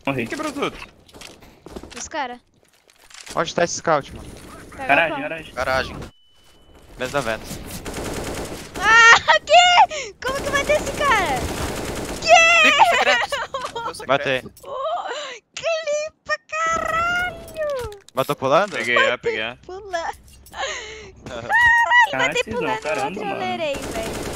Morri. Quebrou tudo. Os caras. Onde tá esse scout, mano? Garagem, garagem. Garagem. Mesa vento. Ah, que? Como que vai ter esse cara? Fica secreto. Matei. Clipa, caralho! Matou pulando? Peguei A, peguei A. Pula. Caralho, Matei vocês não, pulando, caramba, outro eu mano. lerei, velho.